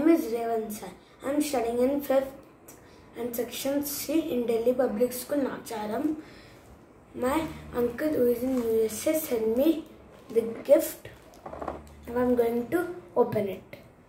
name is Revansa. I am studying in 5th and section C in Delhi Public School, Nacharam. My uncle who is in USA sent me the gift. Now I am going to open it.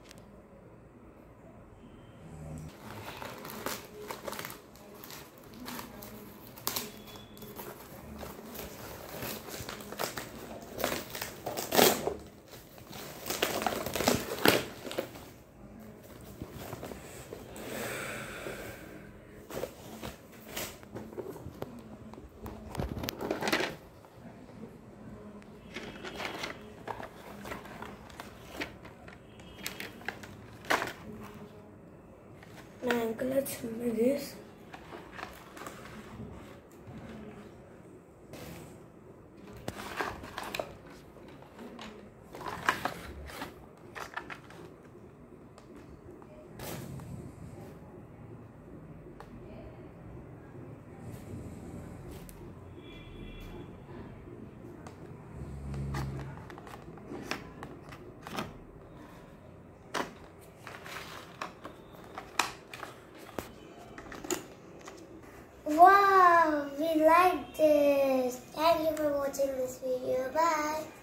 My uncle had sent me this. Wow, we like this. Thank you for watching this video. Bye.